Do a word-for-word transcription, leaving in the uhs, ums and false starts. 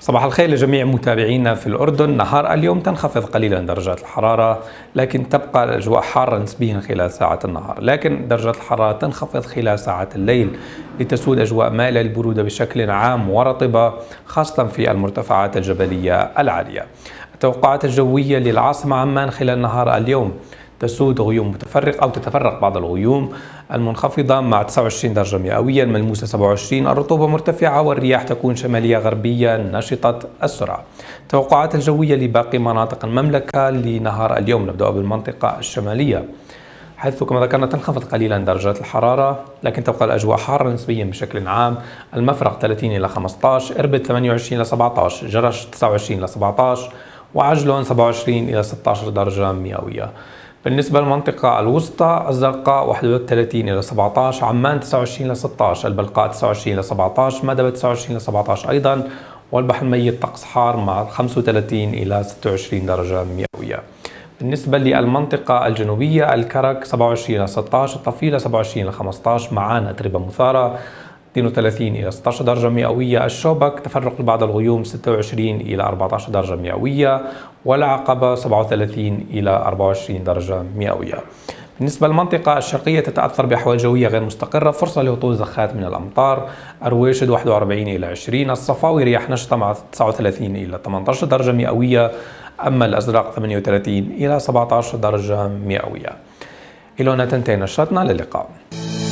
صباح الخير لجميع متابعينا في الأردن. نهار اليوم تنخفض قليلا درجات الحرارة، لكن تبقى الأجواء حارة نسبيا خلال ساعات النهار، لكن درجات الحرارة تنخفض خلال ساعات الليل لتسود أجواء مائلة للبرودة بشكل عام ورطبة، خاصة في المرتفعات الجبلية العالية. التوقعات الجوية للعاصمة عمان خلال نهار اليوم: تسود غيوم متفرقة أو تتفرق بعض الغيوم المنخفضة مع تسعة وعشرين درجة مئوية، الملموسة سبعة وعشرين، الرطوبة مرتفعة، والرياح تكون شمالية غربية نشطة السرعة. التوقعات الجوية لباقي مناطق المملكة لنهار اليوم: نبدأ بالمنطقة الشمالية، حيث كما ذكرنا تنخفض قليلا درجات الحرارة، لكن تبقى الأجواء حارة نسبيا بشكل عام. المفرق ثلاثين إلى خمسة عشر، إربد ثمانية وعشرين إلى سبعة عشر، جرش تسعة وعشرين إلى سبعة عشر، وعجلون سبعة وعشرين إلى ستة عشر درجة مئوية. بالنسبة للمنطقة الوسطى: الزرقاء واحد وثلاثين إلى سبعة عشر، عمان تسعة وعشرين إلى ستة عشر، البلقاء تسعة وعشرين إلى سبعة عشر، مدبة تسعة وعشرين إلى سبعة عشر أيضا، والبحر الميت طقس حار مع خمسة وثلاثين إلى ستة وعشرين درجة مئوية. بالنسبة للمنطقة الجنوبية: الكرك سبعة وعشرين إلى ستة عشر، الطفيلة سبعة وعشرين إلى خمسة عشر، معان أتربة مثارة اثنين وثلاثين إلى ستة عشر درجة مئوية، الشوبك تفرق لبعض الغيوم ستة وعشرين إلى أربعة عشر درجة مئوية، والعقبة سبعة وثلاثين إلى أربعة وعشرين درجة مئوية. بالنسبة للمنطقة الشرقية تتأثر بأحوال جوية غير مستقرة، فرصة لهطول زخات من الأمطار، أرويشد واحد وأربعين إلى عشرين، الصفاوي رياح نشطة مع تسعة وثلاثين إلى ثمانية عشر درجة مئوية، أما الأزرق ثمانية وثلاثين إلى سبعة عشر درجة مئوية. إلى هنا تنتهي نشرتنا، للقاء.